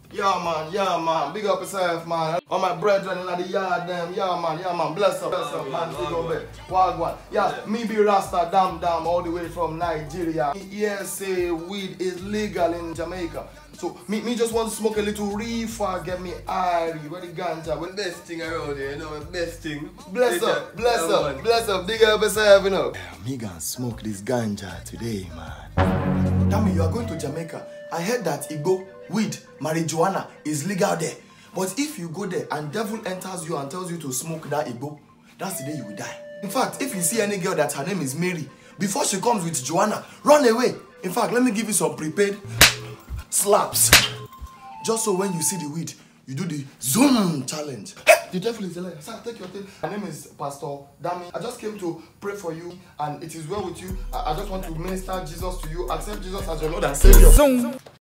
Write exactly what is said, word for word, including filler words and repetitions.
Yeah, man, yeah, man. Big up yourself, man. All my brethren in the yard, them. Yeah, man, yeah, man. Bless up, bless up, man. Big up there. Wagwan. Yeah, me be Rasta Dam Dam all the way from Nigeria. Yes, say weed is legal in Jamaica. So, me, me just want to smoke a little reefer, get me airy. Where the ganja? Where the best thing around here, you know, best thing. Bless up, bless yeah, up, man. bless up. Big up yourself, you know. Me gonna smoke this ganja today, man. Tell me, you are going to Jamaica. I heard that Igbo, weed, marijuana is legal there. But if you go there and devil enters you and tells you to smoke that Igbo, that's the day you will die. In fact, if you see any girl that her name is Mary, before she comes with Joanna, run away. In fact, let me give you some prepaid slaps. Just so when you see the weed, you do the zoom challenge. The devil is a liar. Sir, take your thing. My name is Pastor Dami. I just came to pray for you and it is well with you. I, I just want to minister Jesus to you. Accept Jesus as your Lord and Savior. Zoom.